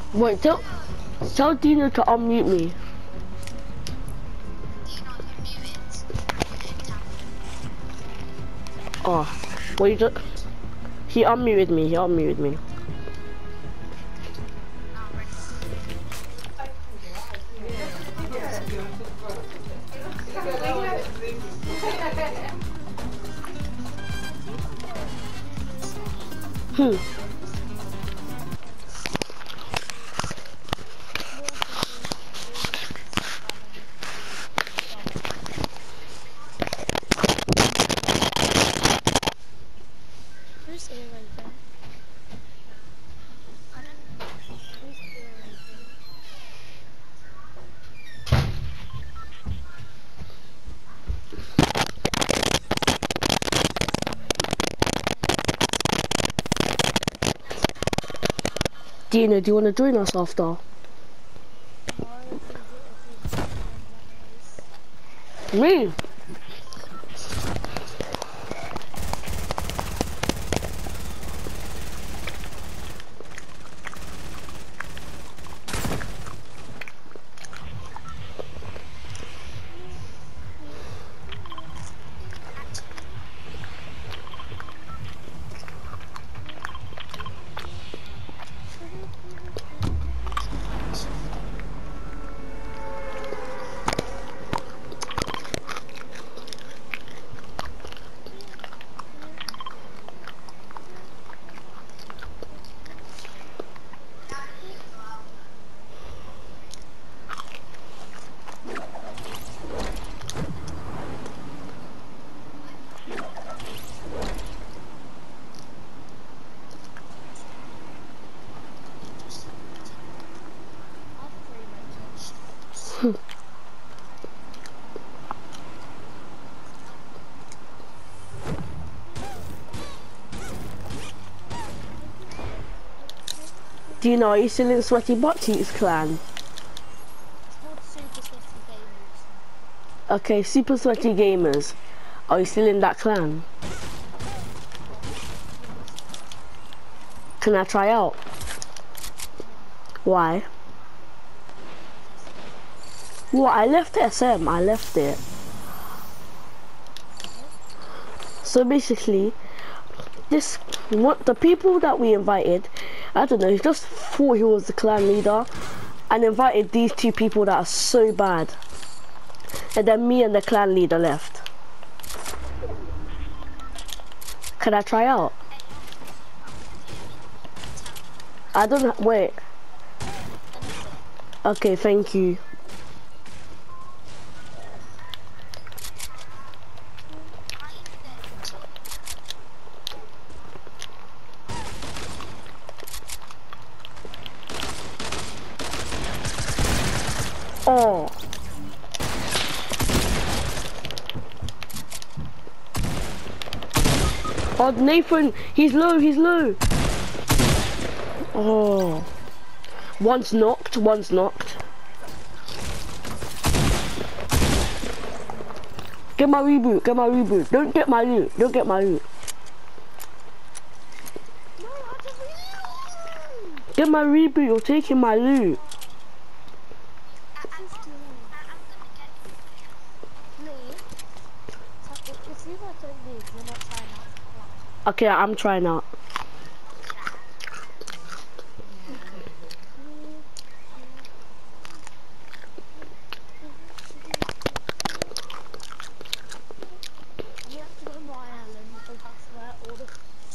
Wait, tell Dino to unmute me. Oh, wait, he unmuted me, he unmuted me. Who's ear raping? Who's ear raping? Dino, do you want to join us after? No, if he's not that noise. Me? Dino, are you still in Sweaty Butt Cheeks clan? It's called Super Sweaty Gamers. Okay, Super Sweaty Gamers. Are you still in that clan? Can I try out? Why? What? I left SM, I left it. So basically, the people that we invited, I don't know, he just thought he was the clan leader and invited these two people that are so bad. And then me and the clan leader left. Can I try out? I don't wait. Okay, thank you. Oh. Oh, Nathan, he's low, he's low. Oh. One's knocked, one's knocked. Get my reboot, get my reboot. Don't get my loot, don't get my loot. No, I just reload! Get my reboot, you're taking my loot. If you guys don't leave, you're not trying out for class. Okay, I'm trying out. We have to go to my island because that's where all the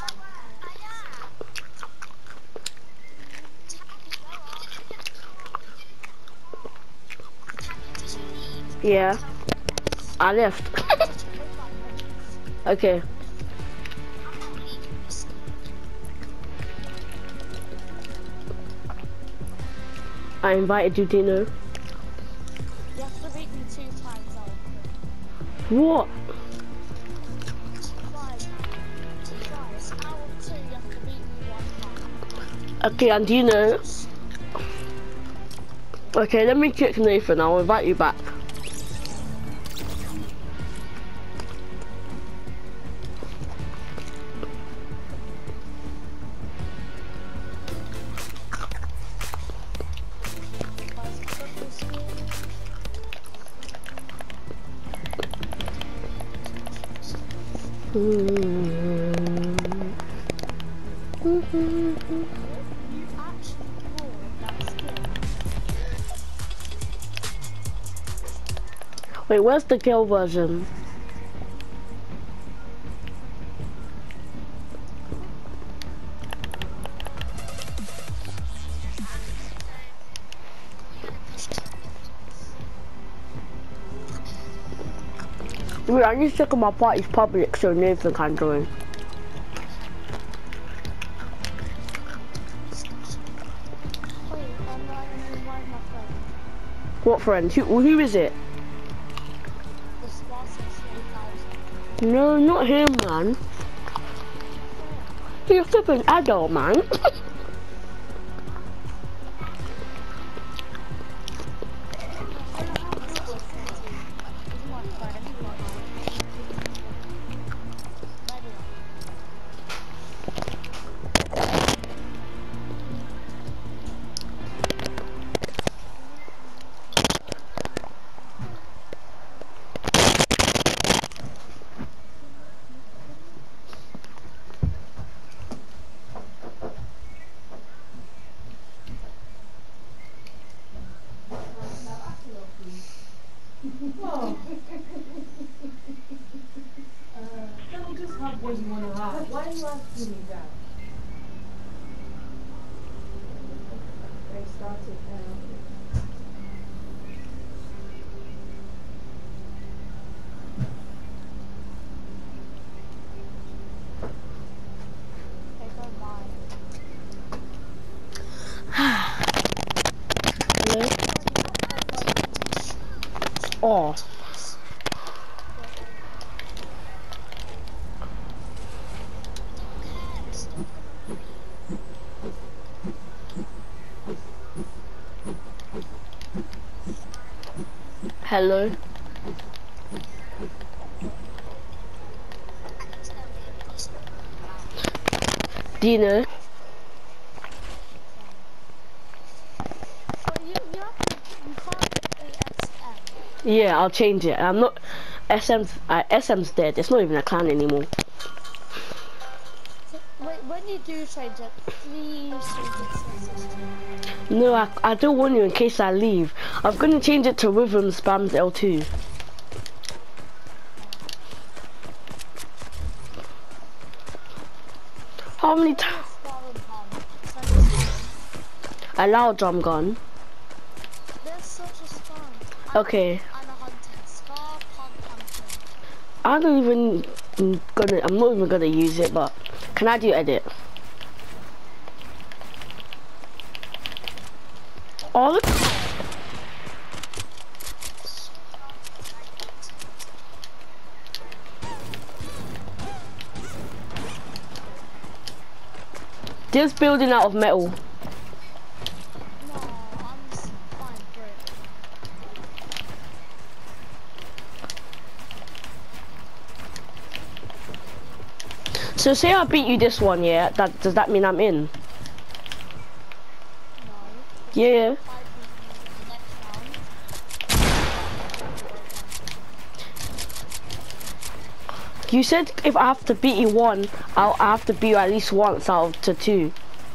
Yeah. I left. Okay. I invited you, Dino. You have to beat me 2 times out. What? Twice. Out of 2, you have to beat me 1 time. Okay, and Dino. Okay, let me kick Nathan. I'll invite you back. Wait, where's the girl version? Wait, I need to check on my party's public so Nathan can join. What friend? Who is it? No, not him, man. He's a flipping adult, man. Why are you asking me that? They started Hello? Oh. Hello? Do you know? Yeah, I'll change it. I'm not... SM's dead. It's not even a clan anymore. Wait, when you do change it, please change it to No, I don't want you in case I leave. I'm gonna change it to Rhythm Spams L2. How many times? Allow drum gun. There's such a spam. Okay. And a hunter. Scar, pump, hunter. I'm not even gonna use it, but can I do edit? Oh, look. This building out of metal. No, I'm just fine for it. So say I beat you this one, yeah? Does that mean I'm in? No. Yeah. 5 people in the next round. You said if I have to beat you one, I have to beat you at least once out of 2.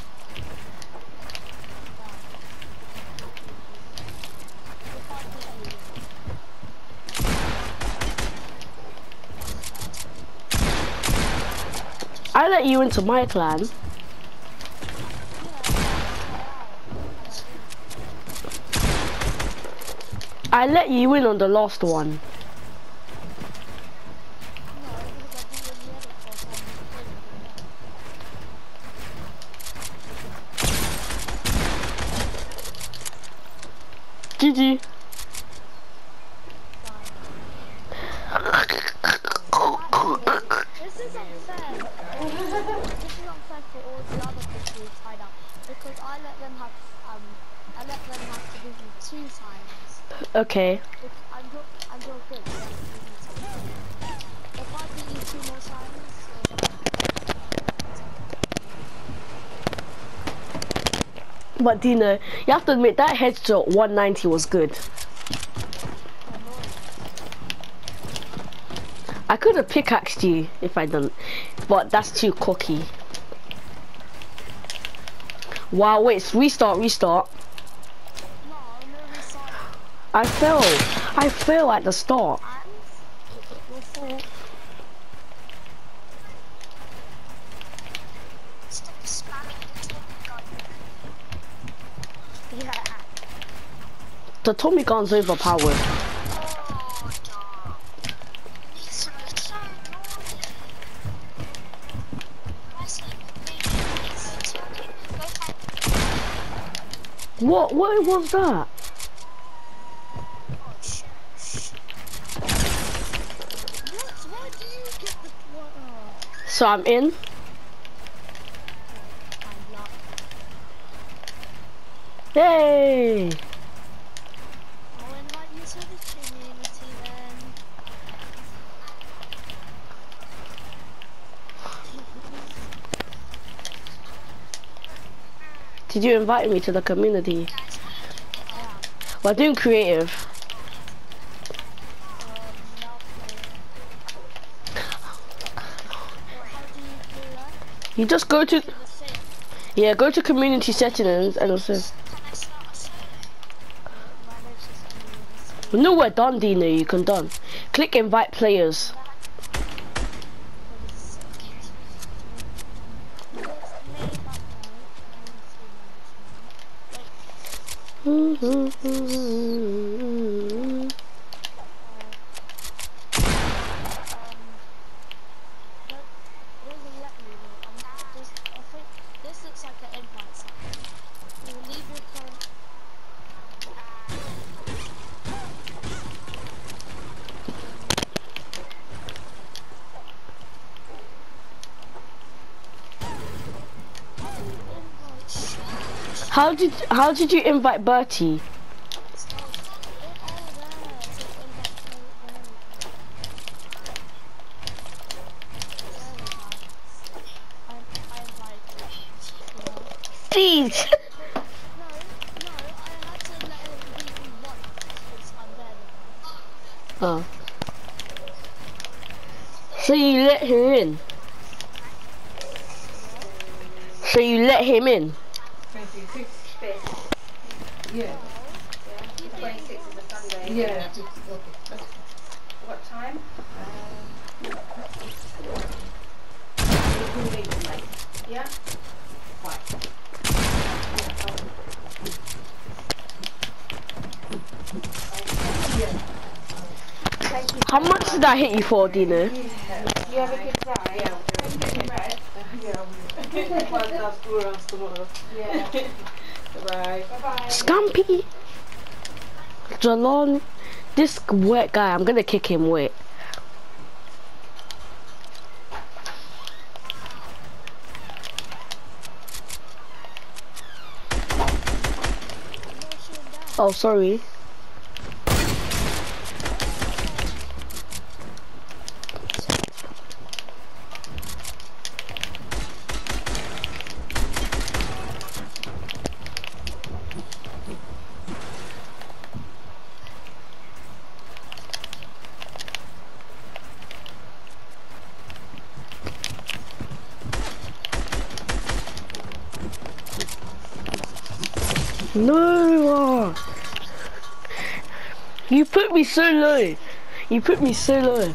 I let you into my clan. I let you in on the last one. GG. This is unfair. This is unfair for all the other people who tied up because I let them have to give me 2 times. Okay. I'm still good. If I beat you 2 more times, But Dino, you have to admit that headshot 190 was good. could have pickaxed you if I didn't, but that's too cocky. Wow, wait, restart. No, no restart. I fell at the start. And your fault. Stop spamming the Tommy gun. Yeah. The Tommy gun's overpowered. Oh, dog. These are so annoying. Honestly, it's okay. Go find. What was that? Oh shit. What? Why do you get the what? So I'm in. I'm not. Hey! I'll invite you to the community then. Did you invite me to the community? I am. We're doing creative. How do you do that? You just go to, The thing. yeah, go to community settings and also. Can I start a solo? Manage this community. No, we're done, Dino. You can done. Click invite players. This looks like an invite sign. You will leave your current. How did you invite Bertie? Please. Oh. So you let him in? So you let him in? 25th. Yeah. 26th is a Sunday. Yeah. Okay. What time? Yeah? Right. How much did I hit you for, Dino? You have a good day. Yeah. Yeah. Bye. Bye-bye. Scampy. Jalon. This wet guy, I'm gonna kick him wet. Oh, sorry. No! You put me so low. You put me so low.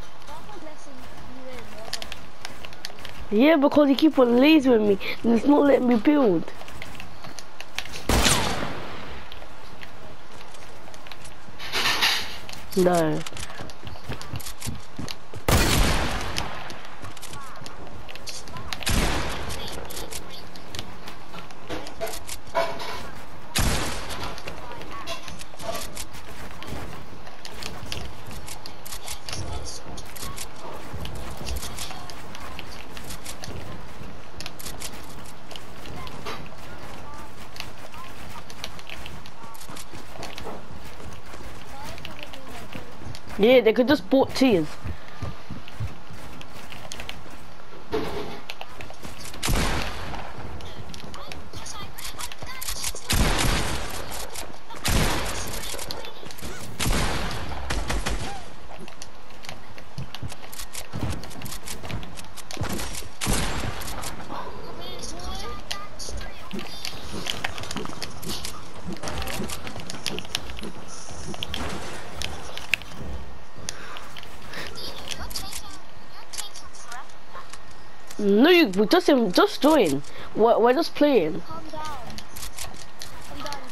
Yeah, because you keep on lasering me and it's not letting me build. No. Yeah, they could just bought cheese. No, we just join. We're just playing. Calm down. Calm down.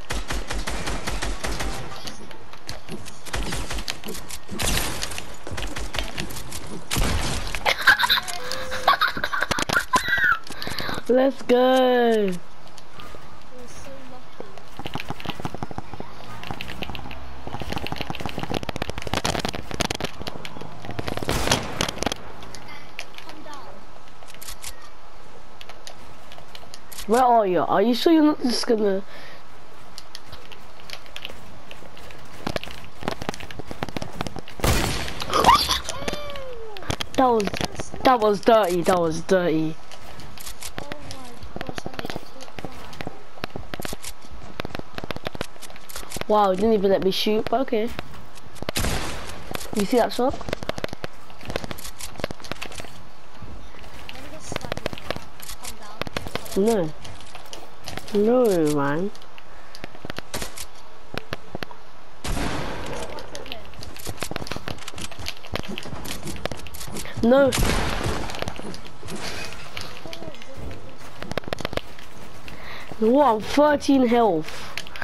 Let's go. You're so lucky. Calm down. Where are you? Are you sure you're not just gonna? That was dirty. That was dirty. Oh my gosh, I made it so far. Wow, didn't even let me shoot. But okay. You see that shot? Let me just slightly calm down. No. No, man. No. What? I'm 13 health.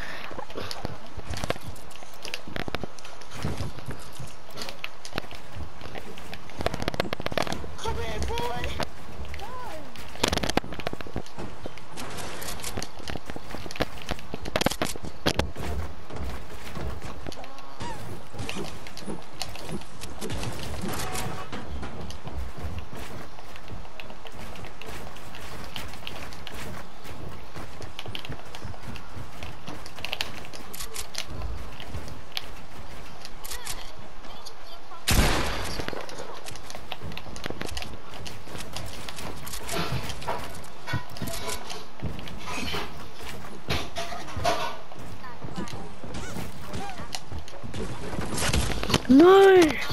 Come here, boy! No.